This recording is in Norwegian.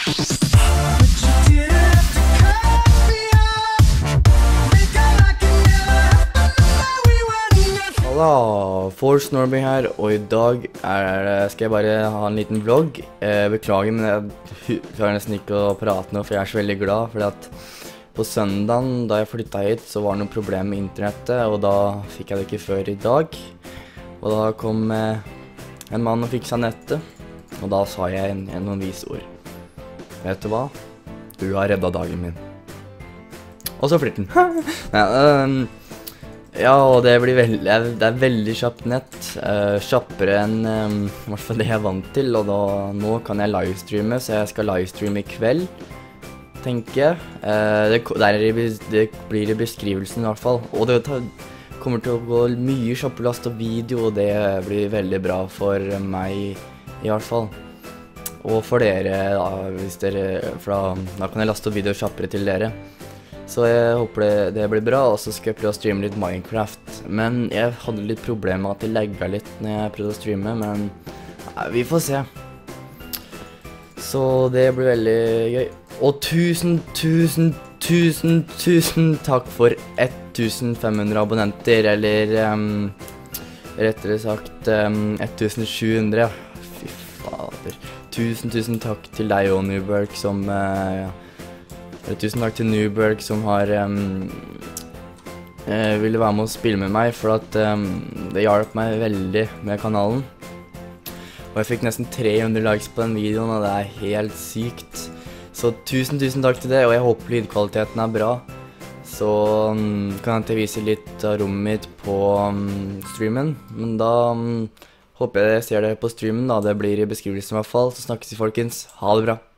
Halla, Force Norby her, og i dag skal jeg bare ha en liten vlogg. Beklager, men jeg klarer nesten ikke å prate nå, for jeg er så veldig glad. Fordi at på søndagen, da jeg flyttet hit, så var det noen problemer med internettet, og da fikk jeg det ikke før i dag. Og da kom en mann og fiksa nettet, og da sa jeg noen visord. Vet du hva? Du har reddet dagen min. Og så flyttet den. Ja, og det er veldig kjapt nett, kjappere enn i hvert fall det jeg er vant til, og nå kan jeg livestreame, så jeg skal livestreame i kveld, tenker jeg. Det blir i beskrivelsen i hvert fall, og det kommer til å gå mye kjappere last og video, og det blir veldig bra for meg i hvert fall. Og for dere, for da kan jeg laste opp video kjappere til dere. Så jeg håper det blir bra, og så skal jeg prøve å streame litt Minecraft. Men jeg hadde litt problemer med at det lagget litt når jeg prøvde å streame, men vi får se. Så det blir veldig gøy. Og tusen takk for 1500 abonnenter, eller rettere sagt 1700. Fy fader. Tusen takk til deg og Newberg som... Tusen takk til Newberg som har ville være med å spille med meg, for at det hjalp meg veldig med kanalen. Og jeg fikk nesten 300 likes på den videoen, og det er helt sykt. Så tusen takk til det, og jeg håper lydkvaliteten er bra. Så kan jeg vise litt av rommet mitt på streamen, men da håper jeg ser dere på streamen da. Det blir i beskrivelsen i hvert fall. Så snakkes vi, folkens. Ha det bra.